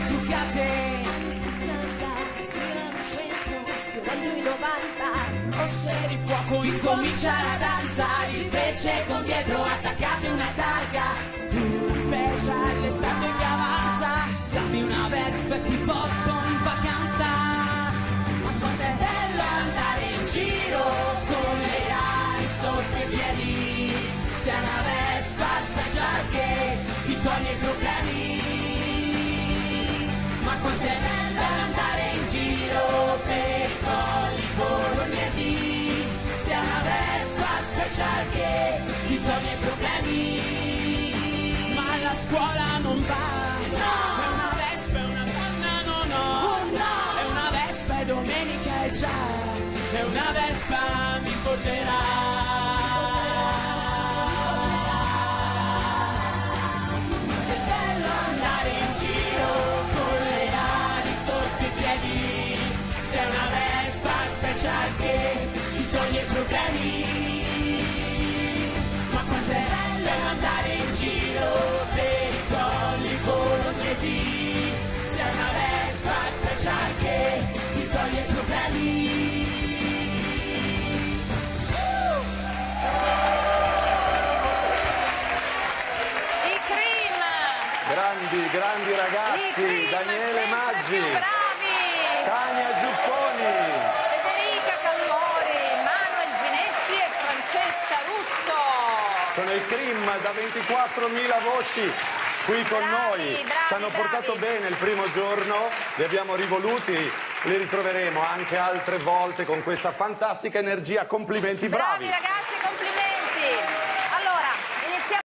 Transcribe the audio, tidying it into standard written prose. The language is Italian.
i trucchi a te. Anni 60, girano in centro, sfiorando i 90. Rosse di fuoco, incominciare a danzare, invece con dietro attaccate una targa. Una special estate che avanza, dammi una Vespa e ti porto in vacanza. Ma quanto è bello andare in giro con le ali sotto i piedi. C'è una Vespa special che ti toglie i problemi. Ma quanto è bello andare in giro per i colli bolognesi. C'è una Vespa special che ti toglie i problemi. Ma la scuola non va, no. È una Vespa, è una donna, no, no. Oh, no. È una Vespa e domenica è già. È una Vespa mi porterà. C'è una Vespa special che ti toglie i problemi. Ma quanto è bello andare in giro per i colli bolognesi. C'è una Vespa special che ti toglie i problemi. I Cream! Grandi ragazzi, Daniele Maggi, Tania Giuffoni, Federica Callori, Manuel Ginetti e Francesca Russo. sono i Cream da 24.000 voci qui con noi. Ci hanno portato bene il primo giorno, li abbiamo rivoluti, li ritroveremo anche altre volte con questa fantastica energia. Complimenti, bravi! Bravi ragazzi, complimenti!